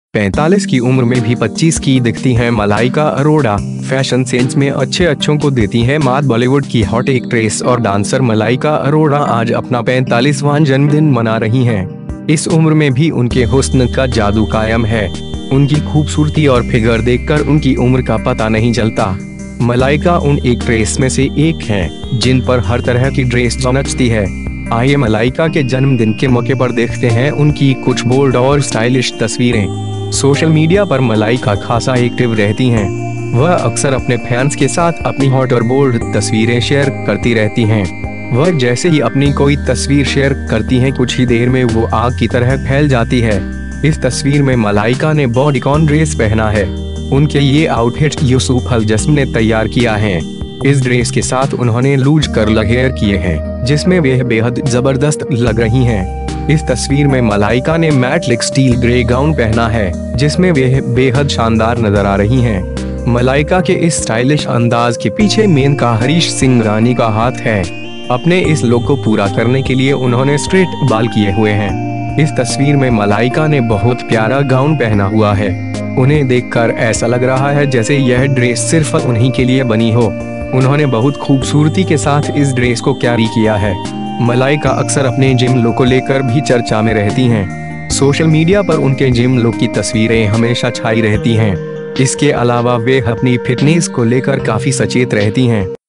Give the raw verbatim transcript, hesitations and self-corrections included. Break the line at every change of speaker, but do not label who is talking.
पैंतालीस की उम्र में भी पच्चीस की दिखती हैं मलाइका अरोड़ा। फैशन सेंस में अच्छे अच्छों को देती हैं मात। बॉलीवुड की हॉट एक्ट्रेस और डांसर मलाइका अरोड़ा आज अपना पैंतालीसवां जन्मदिन मना रही हैं। इस उम्र में भी उनके हुस्न का जादू कायम है। उनकी खूबसूरती और फिगर देखकर उनकी उम्र का पता नहीं चलता। मलाइका उन एक्ट्रेस में से एक हैं जिन पर हर तरह की ड्रेस जचती है। आइए मलाइका के जन्मदिन के मौके पर देखते हैं उनकी कुछ बोल्ड और स्टाइलिश तस्वीरें। सोशल मीडिया पर मलाइका खासा एक्टिव रहती हैं। वह अक्सर अपने फैंस के साथ अपनी हॉट और बोल्ड तस्वीरें शेयर करती रहती हैं। वह जैसे ही अपनी कोई तस्वीर शेयर करती हैं कुछ ही देर में वो आग की तरह फैल जाती है। इस तस्वीर में मलाइका ने बॉडीकॉन ड्रेस पहना है। उनके ये आउटफिट यूसुफ अल जस्म ने तैयार किया है। इस ड्रेस के साथ उन्होंने लूज कर्ल हेयर किए हैं जिसमें वे बेहद जबरदस्त लग रही हैं। इस तस्वीर में मलाइका ने मैटेलिक स्टील ग्रे गाउन पहना है जिसमें वे बेहद शानदार नजर आ रही हैं। मलाइका के इस स्टाइलिश अंदाज के पीछे मेनका हरीश सिंह रानी का हाथ है। अपने इस लुक को पूरा करने के लिए उन्होंने स्ट्रेट बाल किए हुए हैं। इस तस्वीर में मलाइका ने बहुत प्यारा गाउन पहना हुआ है। उन्हें देखकर ऐसा लग रहा है जैसे यह ड्रेस सिर्फ उन्हीं के लिए बनी हो। उन्होंने बहुत खूबसूरती के साथ इस ड्रेस को कैरी किया है। मलाइका अक्सर अपने जिम लुक को लेकर भी चर्चा में रहती हैं। सोशल मीडिया पर उनके जिम लुक की तस्वीरें हमेशा छाई रहती हैं। इसके अलावा वे अपनी फिटनेस को लेकर काफी सचेत रहती हैं।